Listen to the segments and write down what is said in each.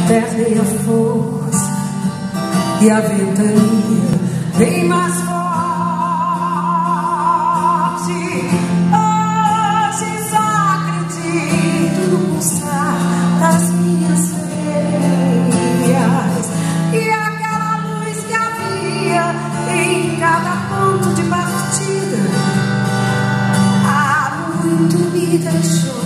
perdem a força e a ventania vem mais forte. Hoje só acredito no pulsar das minhas veias e aquela luz que havia em cada ponto de partida. Há muito me deixou.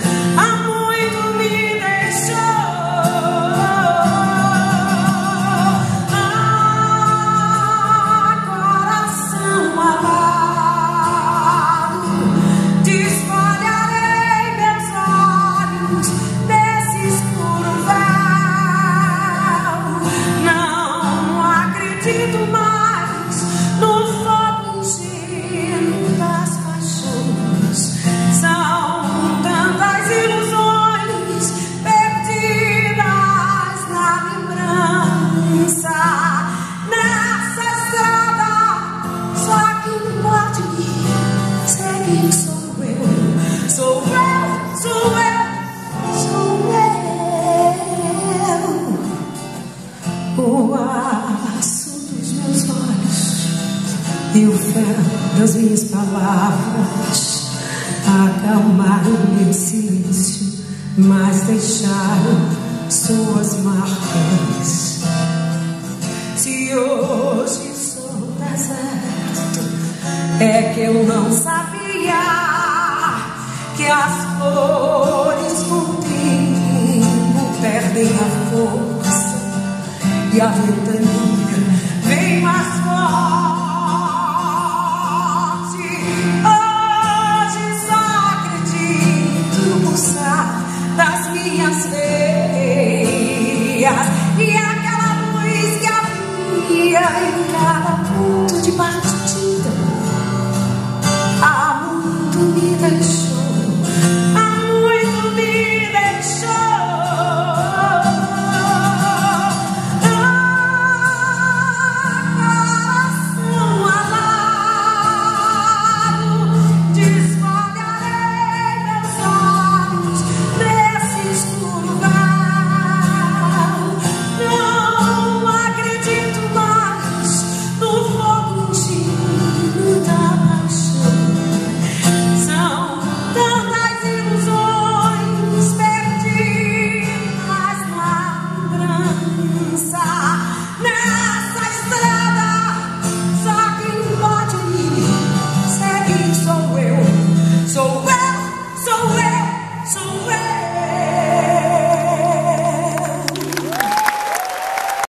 O aço dos meus olhos e o fel das minhas palavras acalmaram meu silêncio, mas deixaram suas marcas. Se hoje sou deserto, é que eu não sabia que as flores com o tempo perdem a força e a ventania vem mais forte. Hoje só acredito no pulsar das minhas veias e aquela luz que havia em cada ponto de partida. Há muito me deixou.